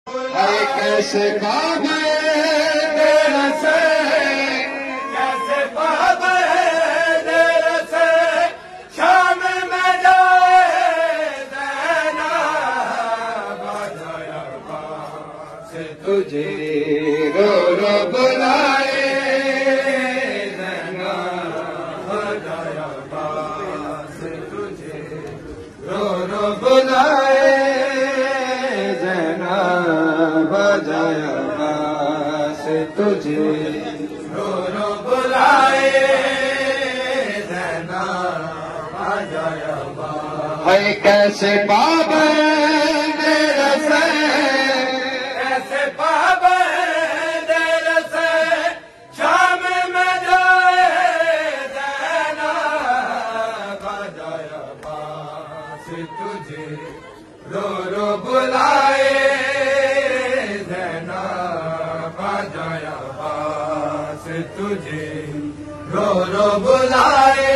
کیسے باب تیرے سے کیسے باب تیرے سے شام میں جائے زینب بجایا باس تجھے رو رو بلائے زینب بجایا باس تجھے رو رو بلائے بجایا باس تجھے رو رو بلائے زینب بجایا باس ہے کیسے باب میرے سے کیسے باب میرے سے شام میں جائے زینب بجایا باس تجھے رو رو بلائے بجایا باس تجھے رو رو بلائے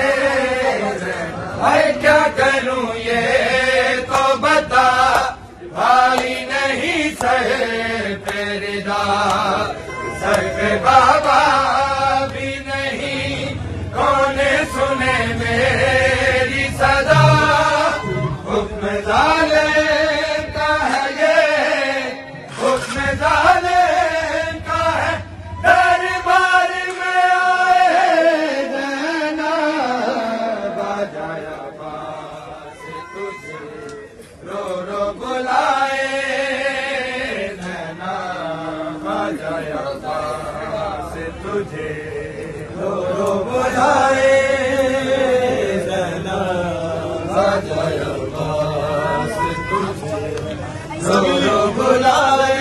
میں کیا کروں یہ تو بتا بھائی نہیں سہے تیرے دار سر پہ بابا بھی نہیں کون سنے میری صدا حکم ظالم کا ہے یہ حکم ظالم کا ہے دربار میں آئے زینب بجایا باس تجھے رو رو بلائے زینب بجایا باس تجھے رو رو بلائے زینب بجایا باس تجھے رو رو بلائے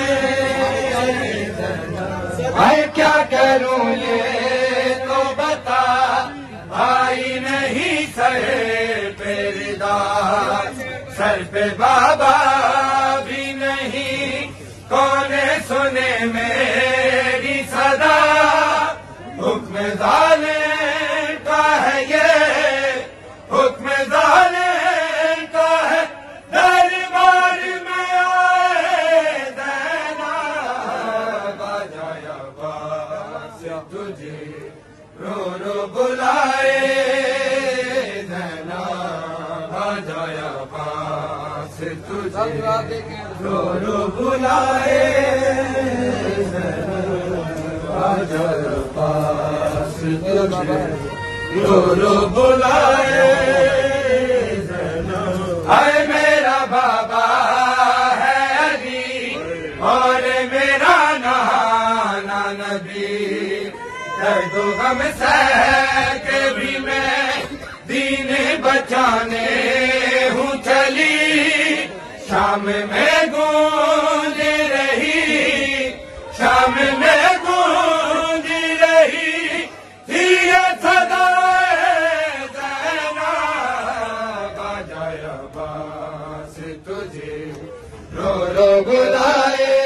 میں کیا کروں یہ تو بتا بھائی نہیں سہے پیردار سر پہ بابا بھی نہیں کون سنے میری صدا حکم ظالم کا ہے یہ حکم ظالم کا ہے دربار میں آئے زینب بجایا باس تجھے رو رو بلائے زینب بجایا باس تجھے رو رو بلائے زینب بجایا باس تجھے رو رو بلائے زینب اے میرا بابا ہے علی اور میرا نانا نبی درد و غم سہ کے بھی میں دین بچانے ہوں چلی شام میں گونج رہی شام میں گونج رہی تھی یہ صدا زینب بجایا باس تجھے رو رو بلائے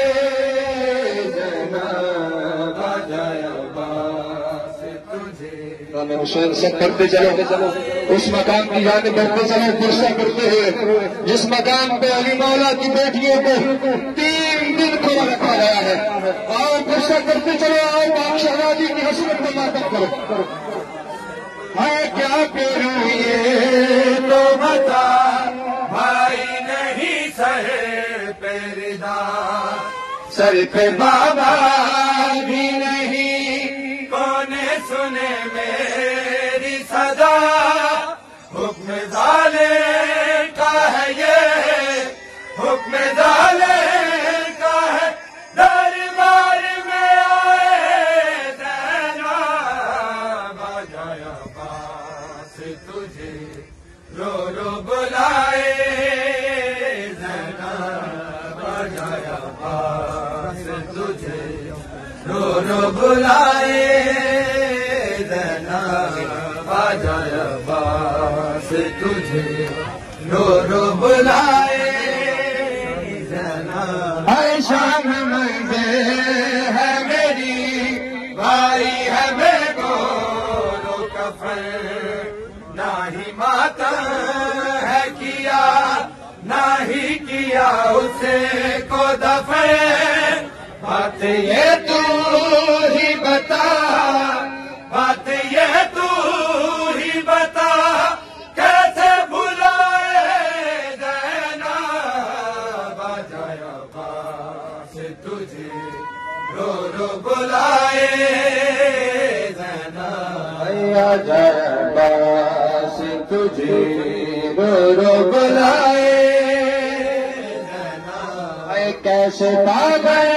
زینب بجایا باس تجھے حسین سب کرتے چلو اس مقام کی جانب بڑھتے چلو غصہ کرتے ہیں جس مقام پہ علی مولا کی بیٹیوں کو 3 دن کھڑا رکھا گیا ہے آؤ غصہ کرتے چلو آؤ بادشاہی کی حسرت کو ماتم کرو میں کیا کروں یہ تو بتا بھائی نہیں سہے پیردار سر پہ بابا بھی نہیں کون سنے میری صدا حکم ظالم کا ہے یہ حکم ظالم کا ہے دربار میں آئے زینب بجایا باس تجھے رو رو بلائے زینب بجایا باس تجھے رو رو بلائے زینب بجایا باس تجھے رو رو بلائے زینب اے شام میں ہے میری بھائی ہے میں گولو کفن نہ ہی ماتم ہے کیا نہ ہی کیا کیا اسے کو دفن بات یہ تو ہی بتا بات یہ تو ہی بتا کیسے بھلائے زینب آجائے عباس تجھے رو رو بلائے زینب آجائے عباس تجھے رو رو بلائے زینب کیسے پا گئے